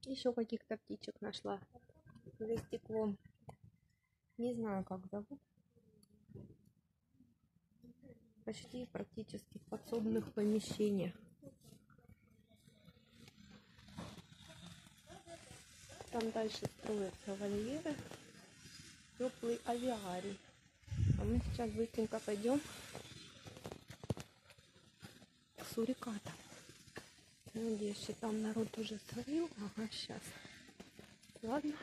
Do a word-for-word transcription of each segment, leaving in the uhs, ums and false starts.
Еще каких-то птичек нашла за стеклом. Не знаю, как зовут. Почти практически в подсобных помещениях. Там дальше строятся вольеры. Теплый авиарий. А мы сейчас быстренько пойдем к сурикатам. Надеюсь, что там народ уже словил. Ага, сейчас. Ладно.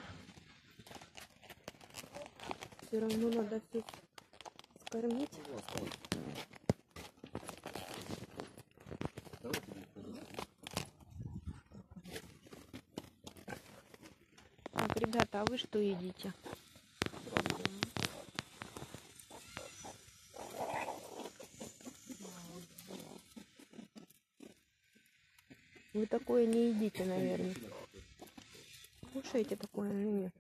Все равно надо все скормить. Так, ребята, а вы что едите? Вы такое не едите, наверное. Кушаете такое или нет?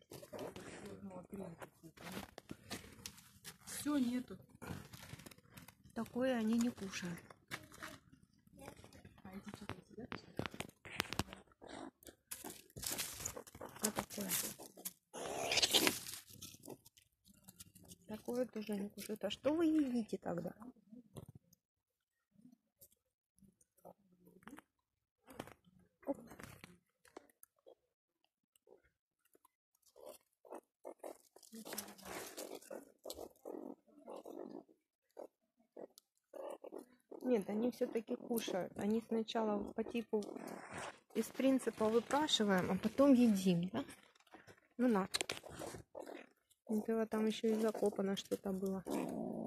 Все, нету. Такое они не кушают. А эти что-то съедят? А такое? Такое тоже не кушают. А что вы едите тогда? Оп. Нет, они все-таки кушают. Они сначала по типу из принципа выпрашиваем, а потом едим, да? Ну на. Этого там еще и закопано что-то было.